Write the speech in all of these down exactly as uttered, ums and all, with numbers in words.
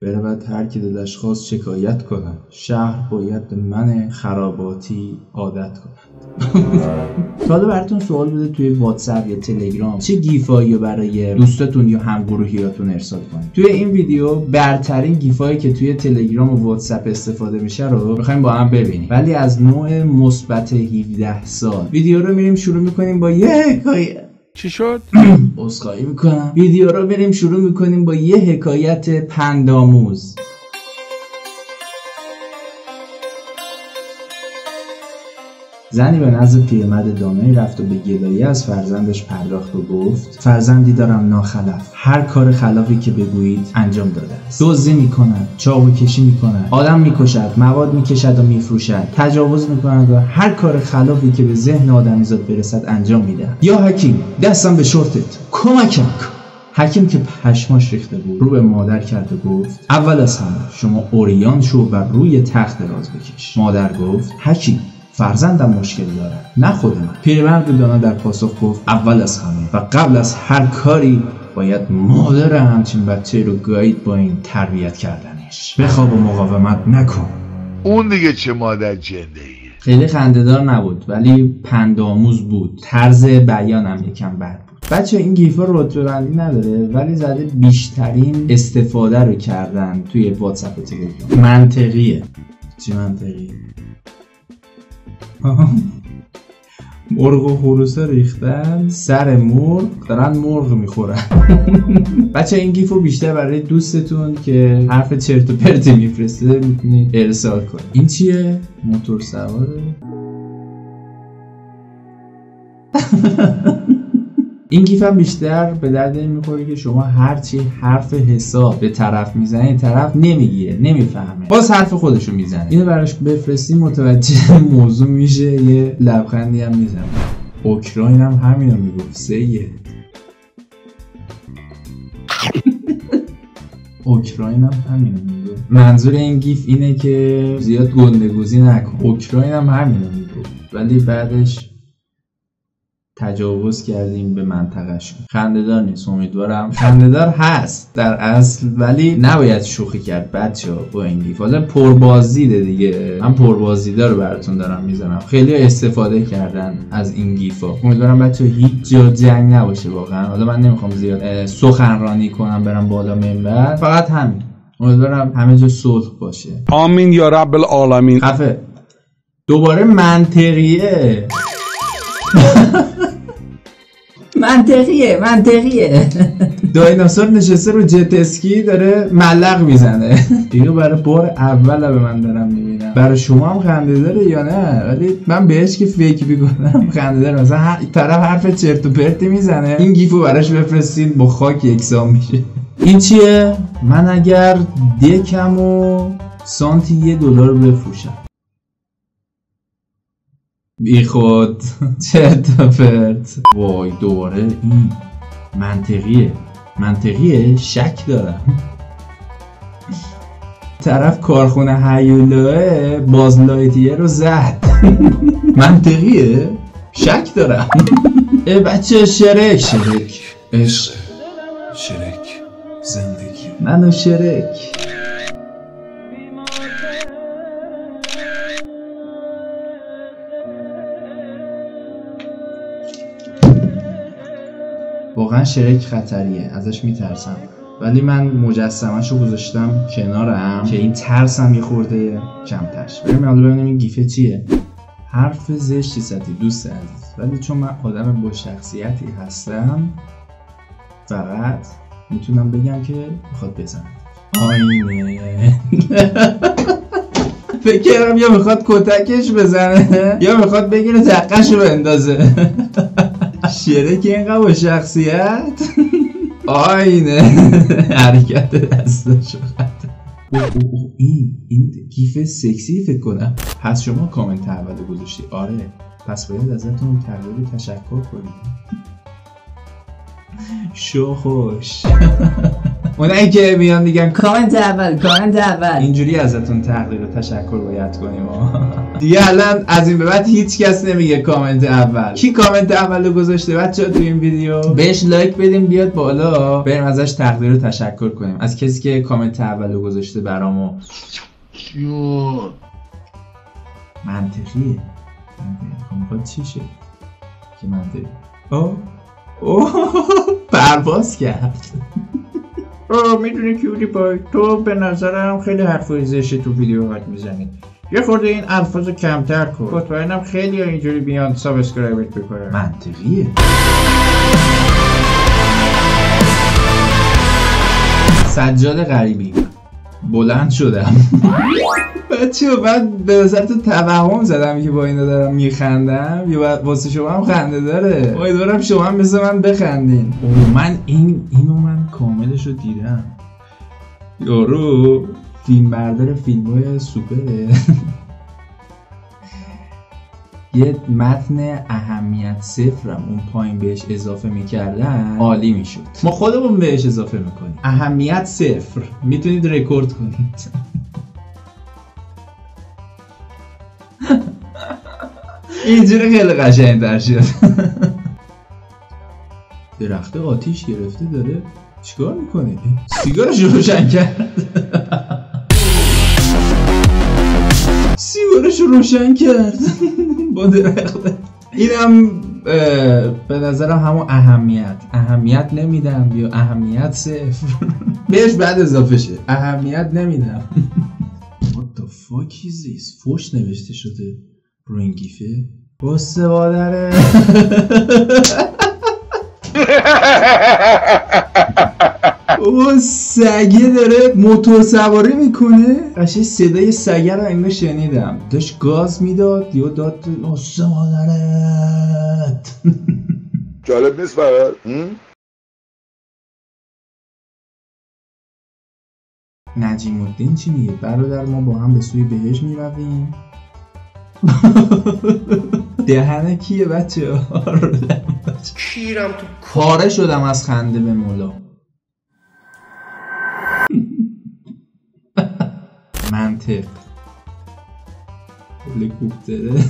برود هر کی دلش خواست شکایت کند، شهر باید به من خراباتی عادت کند. حالا براتون سوال بوده توی واتساپ یا تلگرام چه گیفایی برای دوستاتون یا همگروهیاتون ارسال کنید. توی این ویدیو برترین گیفایی که توی تلگرام و واتساپ استفاده میشه رو می‌خوایم با هم ببینیم، ولی از نوع مثبت هفده سال. ویدیو رو میریم شروع می‌کنیم با یه حکایت. چی شد؟ عذرخواهی میکنم. ویدیو رو بریم شروع میکنیم با یه حکایت پندآموز. زنی به نزد پیرمرد دانایی رفت و به گدایی از فرزندش پرداخت و گفت: فرزندی دارم ناخلف، هر کار خلافی که بگویید انجام داده است. دزدی میکند، چاقو کشی میکند، آدم میکشد، مواد میکشد و میفروشد، تجاوز میکند و هر کار خلافی که به ذهن آدمیزاد برسد انجام میدهد. یا حکیم، دستم به شورتت، کمکم کن. حکیم که پشماش ریخته بود رو به مادر کرد و گفت: اول از همه شما اوریان شو و روی تخت دراز بکش. مادر گفت: حکیم، فرزندم مشکل داره، نه خود من. پیرمرد دانا در پاسخ گفت: اول از همه و قبل از هر کاری باید مادر همچین بچه رو گایید با این تربیت کردنش. بخواب و مقاومت نکن. اون دیگه چه مادر جنده‌ایه. خیلی خنده‌دار نبود ولی پندآموز بود. طرز بیانم یکم بد بود. بچه این گیفا رتبه بندی نداره ولی زده بیشترین استفاده رو کردن توی واتساپ و تلگرام. منطقیه. چی منطقیه؟ مرغ و خروسه ریختن سر مرغ، دارن مرغ میخورن. بچه این گیفو بیشتر برای دوستتون که حرف چرت و پرتی میفرسته میتونید ارسال کنید. این چیه؟ موتور سواره؟ این گیف هم بیشتر به درد این میخوره که شما هرچی حرف حساب به طرف میزنید طرف نمیگیره، نمیفهمه، باز حرف خودشو میزنه. اینو براش بفرستی متوجه موضوع میشه، یه لبخندی هم میزنه. اوکراین هم همینو میگفت. سیه اوکراین هم همینو میگفت. منظور این گیف اینه که زیاد گندگوزی نکن. اوکراین هم همینو میگفت ولی بعدش تجاوز کردیم به منطقهشون. خنده‌دار نیست، امیدوارم خنده‌دار هست در اصل ولی نباید شوخی کرد بچه‌ها با این گیف. حالا پربازیده دیگه، من پربازیده رو براتون دارم میزنم. خیلی استفاده کردن از این گیفا. امیدوارم بچه‌ها هیچ جا جنگ نباشه واقعا. حالا من نمیخوام زیاد سخنرانی کنم برم بالا منبر، فقط همین. امیدوارم همه جا صلح باشه. آمین یا رب العالمین. خفه. دوباره منطقیه. منطقیه منطقیه. دایناسور نشسته رو جت اسکی داره ملق میزنه. اینو برای بار اول به من دارم میبینم. برای شما هم خنده داره یا نه؟ ولی من بهش که فکر میکنم خنده داره. مثلا هر طرف حرف چرت و پرتی میزنه، این گیفو براش بفرستین با خاک یکسان میشه. این چیه؟ من اگر دکم و سانتی یه دلار بفروشم. بی خود چرت و پرت. وای دوباره این منطقیه. منطقیه؟ شک دارم. طرف کارخونه هیولاه بازلایتیه رو زد. منطقیه؟ شک دارم. ای بچه شرک شرک عشق شرک زندگی منو شرک. واقعا شرک خطریه، ازش میترسم ولی من مجسمه‌شو گذاشتم کنارم که این ترسم یه خورده کمترش. بریم حالا ببینیم این گیفه چیه. حرف زشتی زدی دوست عزیز ولی چون من آدم با شخصیتی هستم فقط میتونم بگم که میخواد بزنه. آینه. فکر کردم یا میخواد کتکش بزنه یا میخواد بگیره دقشو بندازه. شرک اینقدر با شخصیت. آینه حرکت دستشو. این این گیف سکسی فکر کنم. پس شما کامنت اول گذاشتی؟ آره پس باید ازتون تقدیر تشکر کنیم. شو خوش. اونایی که میان میگن کامنت اول کامنت اول، اینجوری ازتون تقدیر و تشکر باید کنیم. دیگه الان از این به بعد هیچ کس نمیگه کامنت اول. کی کامنت اولو گذاشته بچه‌ها تو این ویدیو؟ بهش لایک بدیم بیاد بالا، بریم ازش تقدیر و تشکر کنیم از کسی که کامنت اولو گذاشته برامو. منطقیه. میخواد چی شه که منطقی؟ اوه اوه پرواز کرد. اوه میدونی کیوتی پای تو به نظرم خیلی حرفای زشتی تو ویدیوهات میزنی، یه خورده این الفاظ کمتر کن. مطمئنم خیلی اینجوری بیان سابسکرایبت بکنن. منطقیه. سجاد غریبی بلند شدم. بچه بعد به نظر تو توهم زدم که با اینا دارم میخندم یا واسه شما هم خنده داره؟ امیدوارم شما هم مثل من بخندین. اوه من این اینو من کاملش رو دیدم. یارو فیلم بردار فیلم های سوپره. یه متن اهمیت صفرم اون پایین بهش اضافه میکردن عالی میشد. ما خودمون بهش اضافه میکنیم. اهمیت صفر. میتونید رکورد کنید. اینجوری خیلی قشنگ‌تر شد. درخت آتیش گرفته داره چیکار میکنه؟ سیگارش روشن کرد. سیگارش روشن کرد با درخت. اینم به نظرم همون اهمیت اهمیت نمیدم یا اهمیت صفر. بهش بعد اضافه شه. اهمیت نمیدم. What the fuck is this؟ فوش نوشته شده رو این گیفه. بسته مادره. او سگه داره موتور سواری میکنه. قشنگ صدای سگه رو انگار شنیدم. داشت گاز میداد یا داد بسته مادرت. جالب نیست برات؟ نجیم الدین چی میگه؟ برادر ما با هم به سوی بهشت میرویم. دهنه کیه بچه ها؟ کیرم تو پاره شدم از خنده به مولا. منطق هلیکوپتره.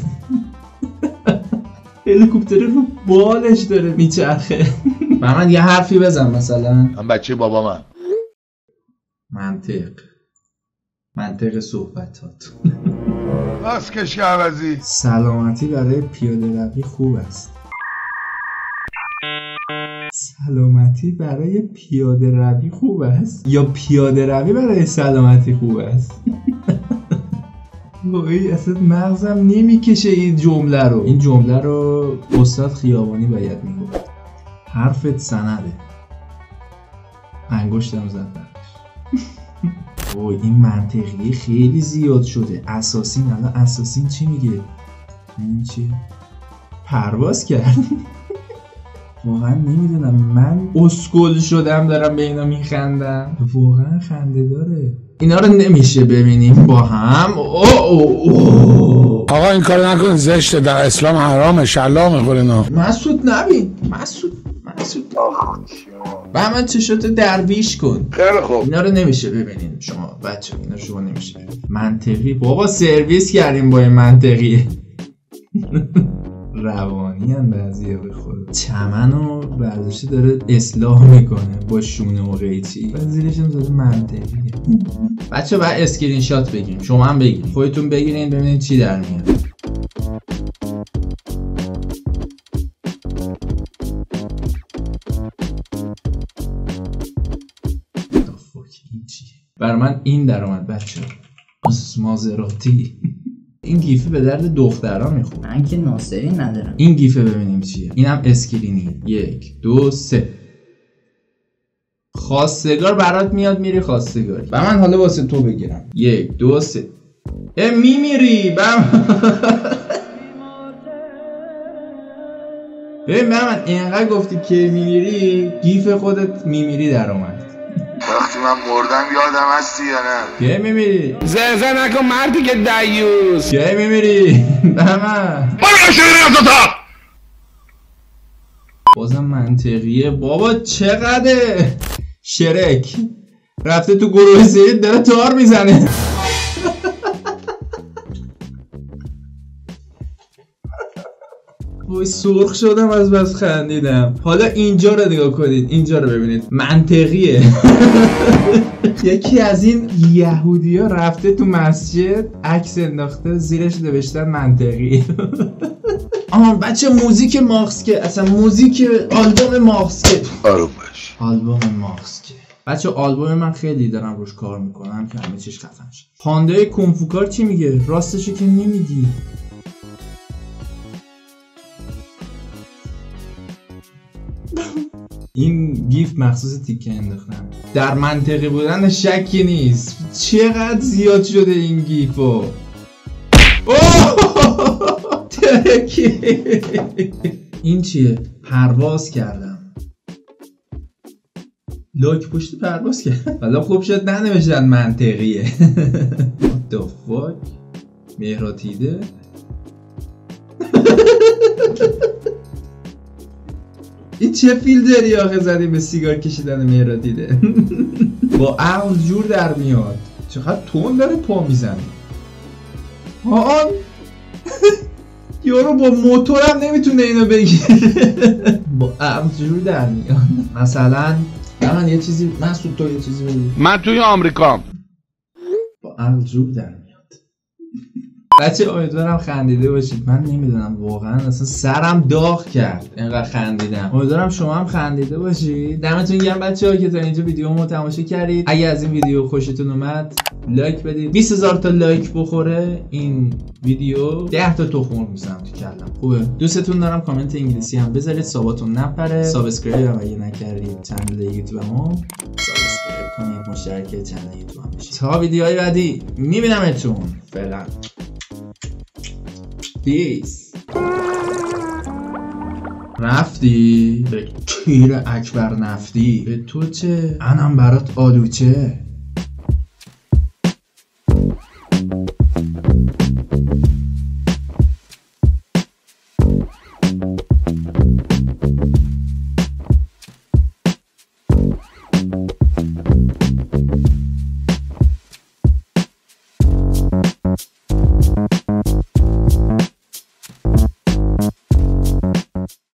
هلیکوپتره رو بالش داره میچرخه. من یه حرفی بزن مثلا. من بچه بابا من. منطق منطق صحبتات. بس کشک عوضی. سلامتی برای پیاده روی خوب است. سلامتی برای پیاده روی خوب است یا پیاده روی برای سلامتی خوب است؟ وای اصلا مغزم نمیکشه این جمله رو. این جمله رو استاد خیابانی باید میگفت. حرفت سنده. انگشتم زد برش. وای این منطقی خیلی زیاد شده. اساسین الان اساسین چی میگه؟ این چی؟ پرواز کرد. واقعا نمیدونم من اسکل شدم دارم به اینا میخندم. واقعا خنده داره. اینا رو نمیشه ببینیم با هم. اوه اوه اوه. آقا این کار نکن زشته، در اسلام حرامه. شلا میخوره اینا. مسعود نبین. مسعود مسعود با من چشاتو درویش کن. خیلی خوب. اینا رو نمیشه ببینین شما بچه. اینا شما نمیشه ببینین. منطقی بابا سرویس کردیم با این منطقی. روانی هم بعضیه به خود. چمنو برداشته داره اصلاح میکنه با شونه و قیچی. بعد زیرش هم زده منطقیه. بچه باید اسکرین شات بگیریم. شما هم بگیرین. خودتون بگیرین ببینید چی در میاد. برای من این در اومد بچه. مازراتی. این گیفه به درد دختران میخوره. من که ناصری ندارم. این گیفه ببینیم چیه. اینم اسکرینیه. یک دو سه. خواستگار برات میاد میری خواستگاری. و من حالا واسه تو بگیرم. یک دو سه. اه میمیری بم. ببین من اینقدر گفتی که میمیری گیف خودت میمیری در اومد. وقتی من مردم یادم هستی یا نه؟ کی میمیری؟ زرزه نکن مردی که دیوز. کی میمیری؟ بابا برو شیرین از تا. بازم منطقیه بابا. چقدر شرک رفته تو گروه سید داره تار میزنه. وای سرخ شدم از بس خندیدم. حالا اینجا رو نگاه کنید، اینجا رو ببینید، منطقیه. یکی از این یهودیا رفته تو مسجد عکس انداخته زیرش نوشتن منطقی. آها بچه موزیک مارکس که اصلا موزیک آلبوم مارکس که آروم باش. آلبوم مارکس که بچه آلبوم من خیلی دارم روش کار میکنم که همه چیش خفن شد. پاندای کنفوکار چی میگه؟ راستشو که نمیگی. این گیف مخصوص تیکه انداختم. در منطقی بودن شکی نیست. چقدر زیاد شده این گیفو. این چیه؟ پرواز کردم. لاک پشت پرواز کردم. حالا خوب شد ننوشتن منطقیه. What the fuck؟ مهراتیده؟ این چه فیلتری آخه زدیم به سیگار کشیدن مهراتیده؟ با عقل جور در میاد. چقدر تون داره پا میزنه. آن یارو با موتورم نمیتونه اینو بگیره. با عقل جور در میاد. مثلا من یه چیزی مسعود تو یه چیزی بگی. من توی آمریکام. با عقل جور در میاد. بچه امیدوارم خندیده باشید. من نمیدونم واقعا اصلا سرم داغ کرد اینقدر خندیدم. امیدوارم شما هم خندیده باشید. دمتون گرم بچه‌ها که تا اینجا ویدیومو تماشا کردید. اگه از این ویدیو خوشتون اومد لایک بدید. بیست هزار تا لایک بخوره این ویدیو ده تا تخم میزنم تو کلم. خوبه؟ دوستتون دارم. کامنت انگلیسی هم بذارید ساباتون نپره. سابسکرایب هم اگه نکردید چنل یوتیوبمو سابسکرایب کنید. مشترک چنل یوتیوبم بشید. تا ویدیوهای بعدی میبینمتون. فعلا پیس. رفتی؟ به کیر اکبر نفتی. به تو چه؟ انم برات آلوچه.